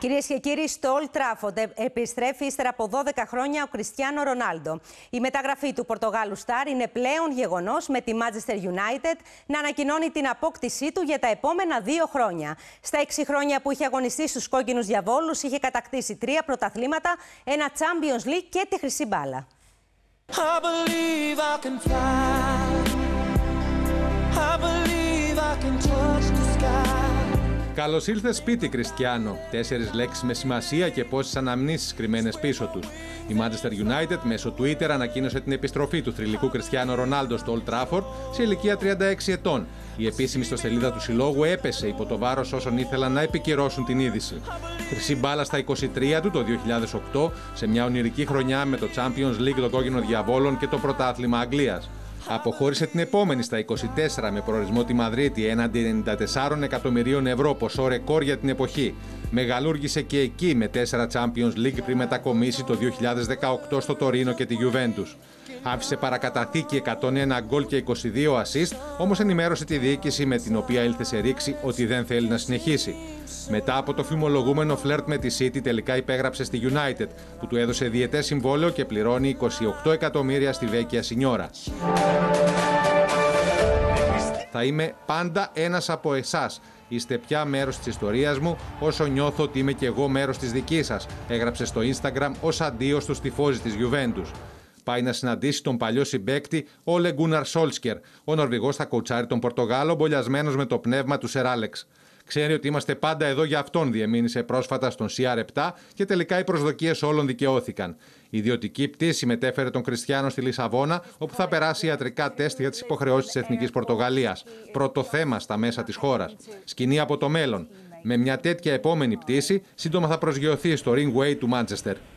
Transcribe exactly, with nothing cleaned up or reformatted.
Κυρίες και κύριοι, στο Old Trafford επιστρέφει ύστερα από δώδεκα χρόνια ο Κριστιάνο Ρονάλντο. Η μεταγραφή του Πορτογάλου Σταρ είναι πλέον γεγονός, με τη Manchester United να ανακοινώνει την απόκτησή του για τα επόμενα δύο χρόνια. Στα έξι χρόνια που είχε αγωνιστεί στους κόκκινους διαβόλους, είχε κατακτήσει τρία πρωταθλήματα, ένα Champions League και τη χρυσή μπάλα. I believe I can fly. I believe I can touch the sky. Καλώς ήλθες σπίτι, Κριστιάνο. Τέσσερις λέξεις με σημασία και πόσες αναμνήσεις κρυμμένες πίσω τους. Η Manchester United μέσω Twitter ανακοίνωσε την επιστροφή του θρυλικού Κριστιάνο Ρονάλντο στο Old Trafford σε ηλικία τριάντα έξι ετών. Η επίσημη ιστοσελίδα του συλλόγου έπεσε υπό το βάρος όσων ήθελαν να επικυρώσουν την είδηση. Χρυσή μπάλα στα είκοσι τρία του το δύο χιλιάδες οκτώ, σε μια ονειρική χρονιά με το Champions League των Κόκκινων Διαβόλων και το Πρωτάθλημα Αγγλίας. Αποχώρησε την επόμενη στα είκοσι τέσσερα με προορισμό τη Μαδρίτη έναντι ενενήντα τεσσάρων εκατομμυρίων ευρώ, ποσό ρεκόρ για την εποχή. Μεγαλούργησε και εκεί με τέσσερα Champions League πριν μετακομίσει το δύο χιλιάδες δεκαοκτώ στο Τωρίνο και τη Juventus. Άφησε παρακαταθήκη εκατόν ένα γκολ και είκοσι δύο assist, όμως ενημέρωσε τη διοίκηση με την οποία ήλθε σε ρήξη ότι δεν θέλει να συνεχίσει. Μετά από το φημολογούμενο φλερτ με τη City, τελικά υπέγραψε στη United, που του έδωσε διετές συμβόλαιο και πληρώνει είκοσι οκτώ εκατομμύρια στη Βέκια Σινιόρα. Θα είμαι πάντα ένας από εσάς. Είστε πια μέρος της ιστορίας μου, όσο νιώθω ότι είμαι και εγώ μέρος της δικής σας, έγραψε στο Instagram ως αντίο στους τυφώζεις της Juventus. Πάει να συναντήσει τον παλιό συμπαίκτη Όλε Γκούναρ Σόλσκερ. Ο Νορβηγός θα κοουτσάρει τον Πορτογάλο, μπολιασμένος με το πνεύμα του Σερ Άλεξ. Ξέρει ότι είμαστε πάντα εδώ για αυτόν, διεμήνυσε πρόσφατα στον Σι Αρ επτά και τελικά οι προσδοκίες όλων δικαιώθηκαν. Η ιδιωτική πτήση μετέφερε τον Κριστιάνο στη Λισαβόνα, όπου θα περάσει ιατρικά τεστ για τις υποχρεώσεις της Εθνικής Πορτογαλίας. Πρώτο θέμα στα μέσα της χώρας. Σκηνή από το μέλλον. Με μια τέτοια επόμενη πτήση, σύντομα θα προσγειωθεί στο Ringway του Μάντσεστερ.